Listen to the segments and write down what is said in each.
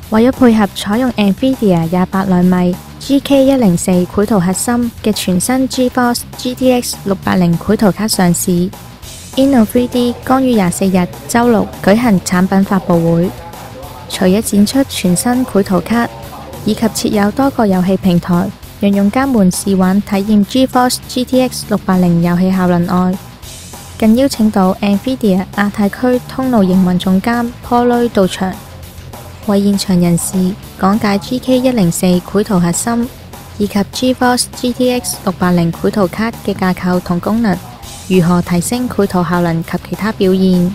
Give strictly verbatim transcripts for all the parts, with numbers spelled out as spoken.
為咗配合採用 NVIDIA 廿八納米 G K 一零四繪圖核心嘅全新 GeForce G T X 六八零繪圖卡上市 ，Inno 三 D 剛於廿四日周六舉行產品發布會，除咗展出全新繪圖卡，以及設有多個遊戲平台，讓用家們試玩體驗 GeForce G T X 六八零遊戲效能外，更邀請到 NVIDIA 亞太區通路營運總監 Paul 到場，為現場人士講解 G K 一零四繪圖核心以及 GeForce G T X 六八零繪圖卡嘅架構同功能，如何提升繪圖效能及其他表現。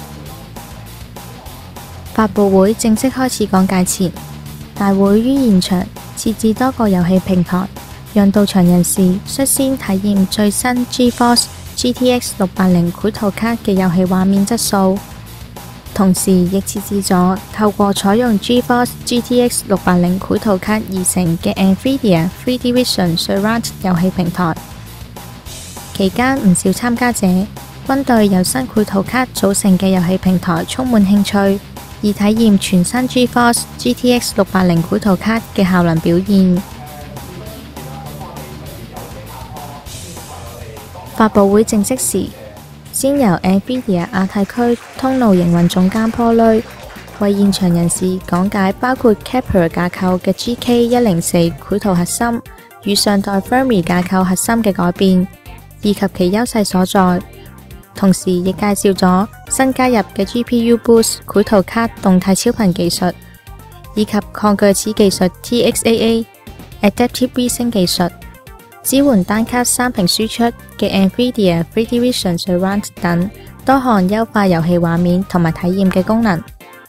發佈會正式開始講解前，大會於現場設置多個遊戲平台，讓到場人士率先體驗最新 GeForce G T X 六八零繪圖卡嘅遊戲畫面質素。同時亦設置咗透過採用 GeForce G T X 六八零繪圖卡而成嘅 NVIDIA 三 D Vision Surround 遊戲平台。期間唔少參加者均對由新繪圖卡組成嘅遊戲平台充滿興趣，以體驗全新 GeForce G T X 六八零繪圖卡嘅效能表現。發佈會正式時，先由 NVIDIA 亞太區通路營運總監 Paul 為現場人士講解包括 Kepler 架構嘅 G K 一零四繪圖核心與上代 Fermi 架構核心嘅改變，以及其優勢所在。同時亦介紹咗新加入嘅 G P U Boost 繪圖卡動態超頻技術，以及抗鋸齒技術 T X A A、Adaptive Resync 技術，支援單卡三屏輸出嘅 NVIDIA 三 D Vision Surround 等多項優化遊戲畫面同埋體驗嘅功能。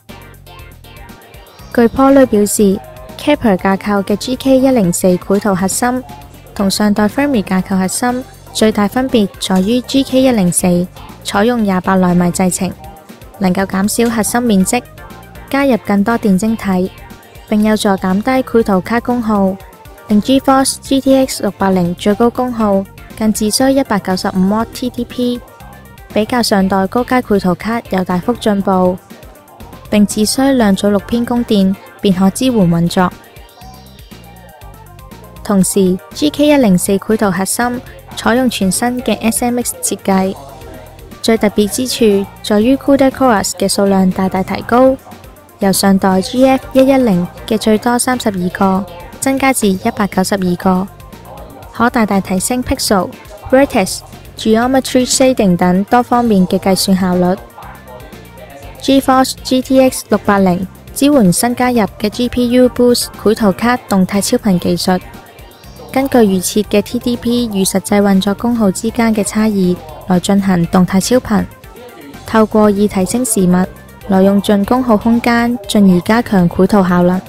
據 Paul 表示 ，Kepler 架構嘅 G K 一零四繪圖核心同上代 Fermi 架構核心最大分別在於 G K 一零四採用廿八納米製程，能夠減少核心面積，加入更多電晶體，並有助減低繪圖卡功耗。令 GeForce G T X 六八零最高功耗更只需一百九十五瓦 T D P， 比較上代高階繪圖卡有大幅進步，並只需兩組六偏供電便可支援運作。同時 G K 一零四繪圖核心採用全新嘅 S M X 設計，最特別之處在於 CUDA Cores 嘅數量大大提高，由上代 G F 一一零嘅最多三十二個增加至一百九十二個，可大大提升 Pixel、Vertex、Geometry Shading 等多方面嘅計算效率。GeForce G T X 六八零支援新加入嘅 G P U Boost 繪圖卡動態超頻技術，根據預設嘅 T D P 與實際運作功耗之間嘅差異來進行動態超頻，透過以提升時密來用盡功耗空間，進而加強繪圖效能。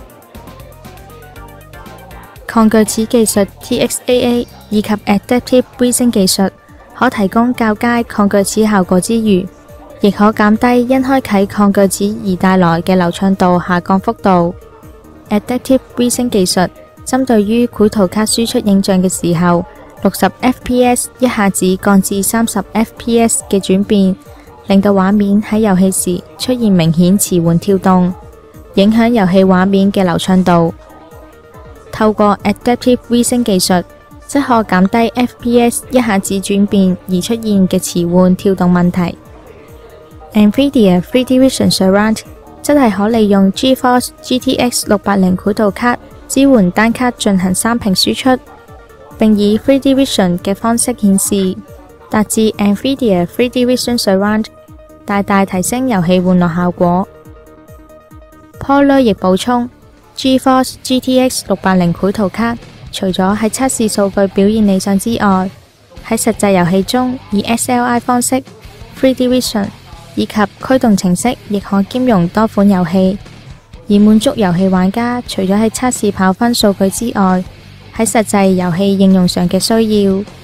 抗鋸齒技術 T X A A 以及 Adaptive Resync 技術可提供較佳抗鋸齒效果之餘，亦可減低因開啟抗鋸齒而帶來嘅流暢度下降幅度。Adaptive Resync 技術針對於繪圖卡輸出影像嘅時候，六十 F P S 一下子降至三十 F P S 嘅轉變，令到畫面喺遊戲時出現明顯遲緩跳動，影響遊戲畫面嘅流暢度。透過 Adaptive Resync 技術，則可減低 F P S 一下子轉變而出現嘅遲緩跳動問題。NVIDIA 三 D Vision Surround 則係可利用 GeForce G T X 六八零繪圖卡支援單卡進行三屏輸出，並以 三 D Vision 嘅方式顯示，達至 NVIDIA 三 D Vision Surround， 大大提升遊戲玩樂效果。Paul 亦補充，GeForce G T X 六八零繪圖卡除咗喺測試數據表現理想之外，喺實際遊戲中以 S L I 方式、三 D Vision 以及驅動程式亦可兼容多款遊戲，以滿足遊戲玩家除咗喺測試跑分數據之外，喺實際遊戲應用上嘅需要。